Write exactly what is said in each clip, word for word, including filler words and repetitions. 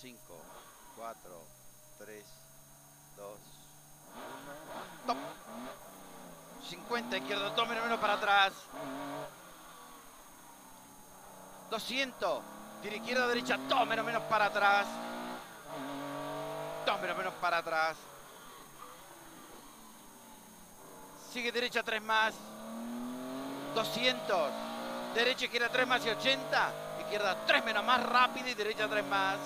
cinco, cuatro, tres, dos, uno. Top. cincuenta, izquierda, dos menos menos para atrás. doscientos. Tira izquierda, derecha, dos menos menos para atrás. dos menos menos para atrás. Sigue derecha, tres más. doscientos. Derecha, izquierda, tres más y ochenta. Izquierda, tres menos más rápida y derecha, tres más.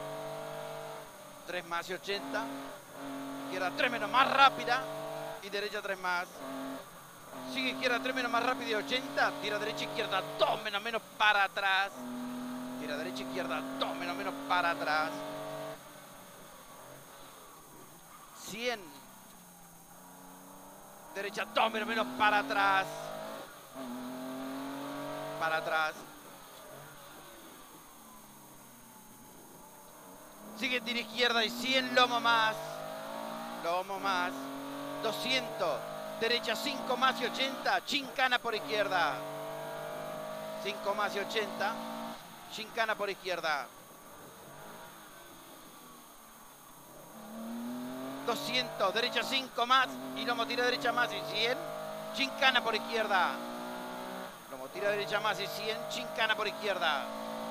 tres más y ochenta. Izquierda, tres menos más rápida y derecha, tres más. Sigue izquierda, tres menos más rápida y ochenta. Tira derecha, izquierda, dos menos menos para atrás. Tira derecha, izquierda, dos menos menos para atrás. cien. Derecha, dos menos menos para atrás. Para atrás. Sigue tira izquierda y cien, lomo más. Lomo más. doscientos. Derecha, cinco más y ochenta. Chincana por izquierda. cinco más y ochenta. Chincana por izquierda. doscientos. Derecha, cinco más. Y lomo tira derecha más y cien. Chincana por izquierda. Lomo tira derecha más y cien. Chincana por izquierda.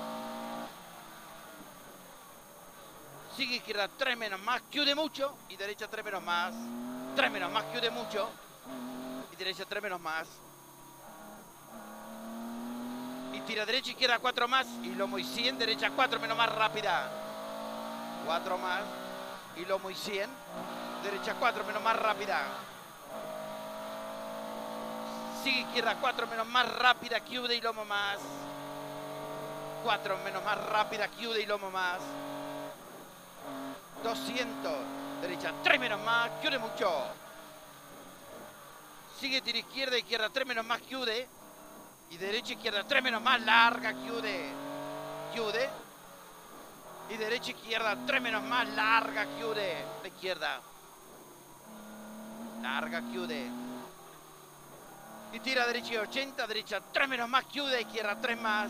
Sigue izquierda, tres menos más, Q de mucho. Y derecha, tres menos más. tres menos más, Q de mucho. Y derecha, tres menos más. Y tira derecha, izquierda, cuatro más. Y lomo y cien, derecha, cuatro menos más rápida. cuatro más. Y lomo y cien. Derecha, cuatro menos más rápida. Sigue izquierda, cuatro menos más rápida, Q de y lomo más. cuatro menos más rápida, Q de y lomo más. doscientos. Derecha, tres menos más, Q de mucho. Sigue tira izquierda, izquierda, tres menos más, Q de. Y derecha, izquierda, tres menos más, larga, Q de. Q de. Y derecha, izquierda, tres menos más, larga, Q de. La izquierda. Larga, Q de. Y tira derecha y ochenta, derecha, tres menos más, Q de. Izquierda, tres más.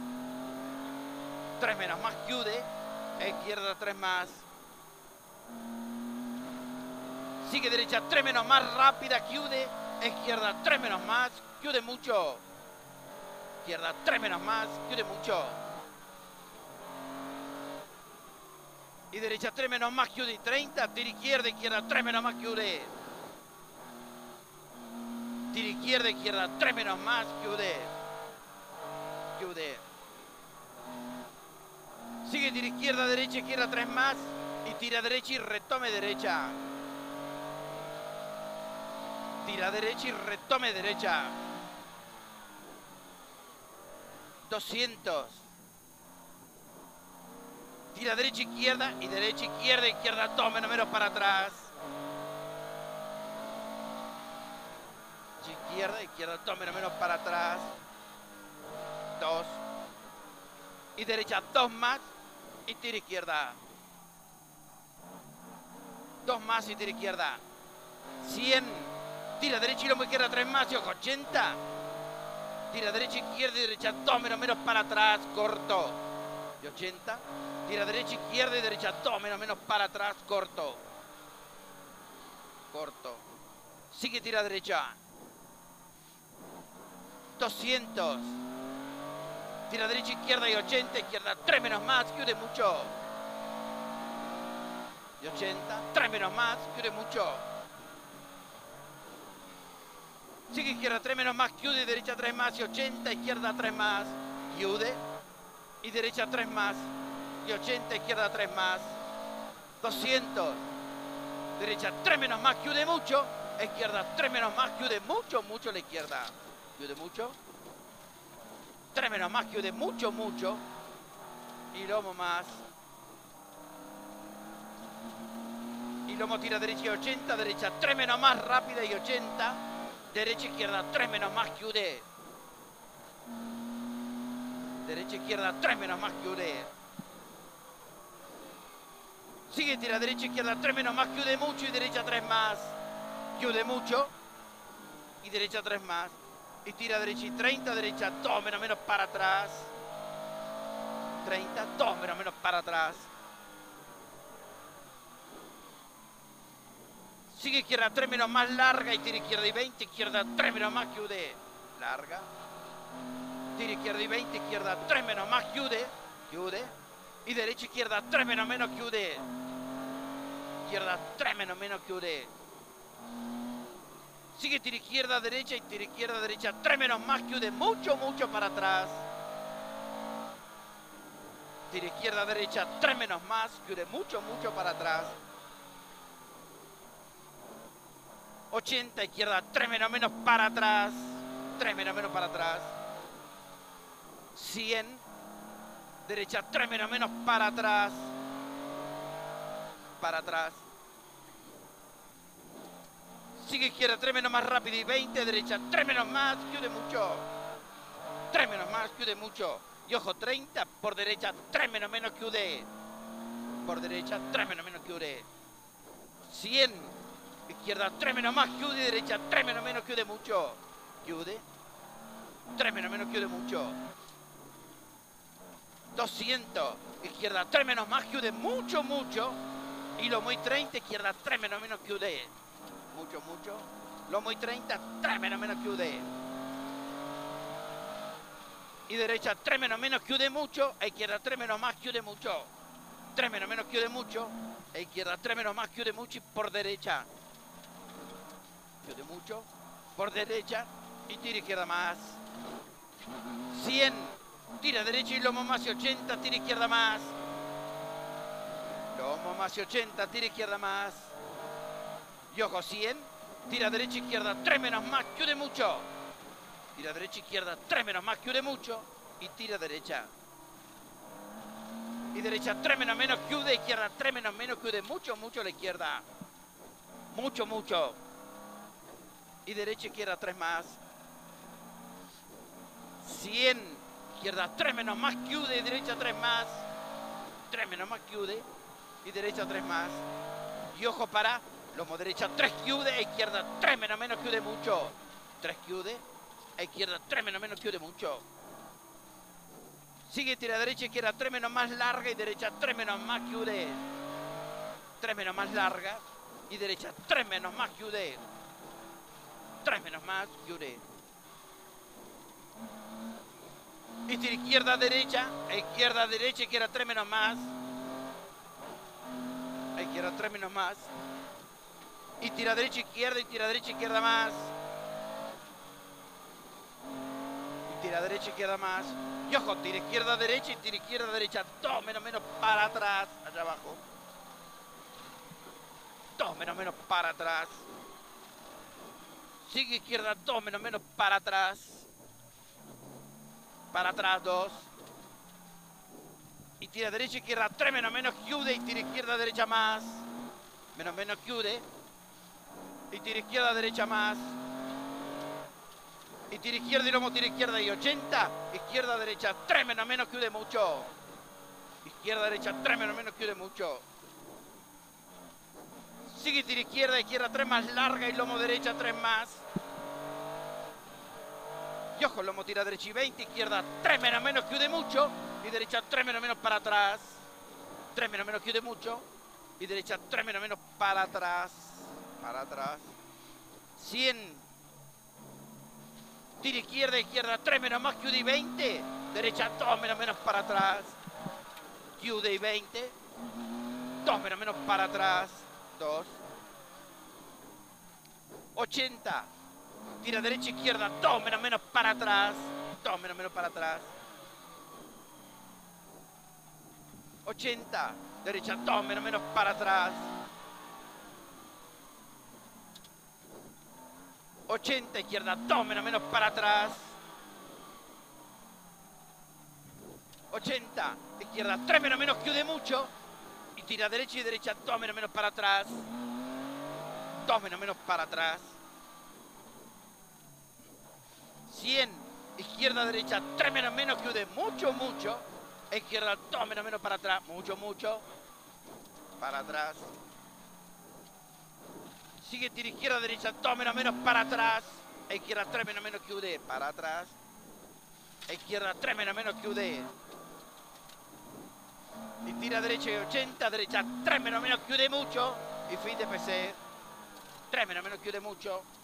tres menos más, Q de. Izquierda, tres más. Sigue derecha, tres menos más rápida, Q de. Izquierda, tres menos más, Q de mucho. Izquierda, tres menos más, Q de mucho. Y derecha, tres menos más, Q de treinta. Tira izquierda, izquierda, tres menos más, Q de. Tira izquierda, izquierda, tres menos más, Q de. Q de. Sigue tira izquierda, derecha, izquierda, tres más. Y tira derecha y retome derecha. Tira derecha y retome derecha. doscientos. Tira derecha, izquierda y derecha, izquierda, izquierda, dos menos menos para atrás. Izquierda, izquierda, dos menos menos para atrás. dos. Y derecha, dos más. Y tira izquierda. dos más y tira izquierda. cien. Tira derecha y lomo izquierda, tres más y ojo, ochenta. Tira derecha, izquierda y derecha, dos menos menos para atrás, corto. Y ochenta. Tira derecha, izquierda y derecha, dos menos menos para atrás, corto. Corto. Sigue tira derecha. doscientos. Tira derecha, izquierda y ochenta. Izquierda, tres menos más, Q de mucho. Y ochenta. tres menos más, Q de mucho. Sigue izquierda, tres menos más, Q de, derecha, tres más y ochenta. Izquierda, tres más, Q de. Y derecha, tres más. Y ochenta, izquierda, tres más. doscientos. Derecha, tres menos más, Q de mucho. Izquierda, tres menos más, Q de mucho, mucho la izquierda. Q de mucho. tres menos más, Q de mucho, mucho. Y lomo más. Y lomo tira derecha y ochenta. Derecha, tres menos más, rápida y ochenta. Derecha, izquierda, tres menos más, Q de. Derecha, izquierda, tres menos más, Q de. Sigue, tira derecha, izquierda, tres menos más, Q de mucho y derecha, tres más. Q de mucho. Y derecha, tres más. Y tira derecha y treinta, derecha, dos menos menos para atrás. treinta, dos menos menos para atrás. Sigue izquierda tres menos más larga y tira izquierda y veinte, izquierda tres menos más, chiude. Larga. Tira izquierda y veinte, izquierda tres menos más, chiude. Chiude. Y derecha izquierda tres menos menos, chiude. Izquierda tres menos menos, chiude. Sigue tira izquierda, derecha y tira izquierda, derecha tres menos más, chiude. Mucho, mucho para atrás. Tira izquierda, derecha tres menos más, chiude. Mucho, mucho para atrás. ochenta, izquierda tres menos menos para atrás. tres menos menos para atrás. cien. Derecha tres menos menos para atrás. Para atrás. Sigue izquierda tres menos más rápido y veinte. Derecha tres menos más. Chiude mucho. tres menos más. Chiude mucho. Y ojo, treinta. Por derecha tres menos menos. Chiude. Por derecha tres menos menos. Chiude. cien. Izquierda tres menos más. Chiude. Derecha tres menos menos. Chiude mucho. Chiude. tres menos menos. Chiude mucho. doscientos. Izquierda tres menos más. Chiude mucho, mucho. Y lo muy treinta. Izquierda tres menos menos. Chiude. Mucho, mucho. Lo muy treinta. tres menos menos. Chiude. Y derecha tres menos menos. Chiude mucho. E izquierda tres menos más. Chiude mucho. tres menos menos. Chiude mucho. E izquierda tres menos más. Chiude mucho. Y por derecha. Chiude mucho. Por derecha. Y tira izquierda más. cien. Tira derecha y lomo más y ochenta. Tira izquierda más. Lomo más y ochenta. Tira izquierda más. Y ojo, cien. Tira derecha, izquierda, tres menos más, chiude mucho. Tira derecha, izquierda, tres menos más, chiude mucho. Y tira derecha. Y derecha, tres menos menos, chiude. Izquierda, tres menos menos, chiude mucho, mucho a la izquierda. Mucho, mucho. Y derecha, izquierda, tres más. cien. Izquierda, tres menos más, chiude. Derecha, tres más. tres menos más, chiude. Y derecha, tres más. Y ojo para... Lomo derecha, tres chiude, e izquierda, tres menos menos, chiude mucho. tres chiude, e izquierda, tres menos menos, chiude mucho. Sigue, tira derecha, izquierda, tres menos más larga y derecha, tres menos más, chiude. tres menos más larga y derecha, tres menos más, chiude. tres menos más, chiude. Y tira izquierda, derecha, e izquierda, derecha, izquierda, tres menos más. E izquierda, tres menos más. Y tira derecha, izquierda, y tira derecha, izquierda más. Y tira derecha, izquierda más. Y ojo, tira izquierda, derecha, y tira izquierda, derecha. Dos menos menos para atrás. Allá abajo. Dos menos menos para atrás. Sigue izquierda, dos menos menos para atrás. Para atrás, dos. Y tira derecha, izquierda, tres menos menos, chiude. Y tira izquierda, derecha más. Menos menos, chiude. Y tira izquierda, derecha más. Y tira izquierda y lomo, tira izquierda y ochenta. Izquierda, derecha, tres menos menos, chiude mucho. Izquierda, derecha, tres menos menos, chiude mucho. Sigue, tira izquierda, izquierda, tres más larga y lomo derecha, tres más. Y ojo, lomo tira derecha y veinte. Izquierda, tres menos menos, chiude mucho. Y derecha, tres menos menos para atrás. tres menos menos, chiude mucho. Y derecha, tres menos menos para atrás. Para atrás. cien. Tira izquierda, izquierda, tres menos más, chiude y veinte. Derecha, dos menos menos para atrás. Chiude y veinte. dos menos menos para atrás. dos. ochenta. Tira derecha, izquierda, dos menos menos para atrás. dos menos menos para atrás. ochenta. Derecha, dos menos menos para atrás. ochenta, izquierda, dos menos menos para atrás. ochenta, izquierda, tres menos menos, chiude mucho. Y tira derecha y derecha, dos menos menos para atrás. dos menos menos para atrás. cien, izquierda, derecha, tres menos menos, chiude mucho, mucho. Izquierda, dos menos menos para atrás, mucho, mucho. Para atrás. Sigue, tira izquierda, derecha, dos menos menos para atrás. E izquierda, tres menos menos, chiude para atrás. E izquierda, tres menos menos, chiude. Y tira derecha y ochenta, derecha, tres menos menos, chiude mucho. Y fin de P C. tres menos, menos, chiude mucho.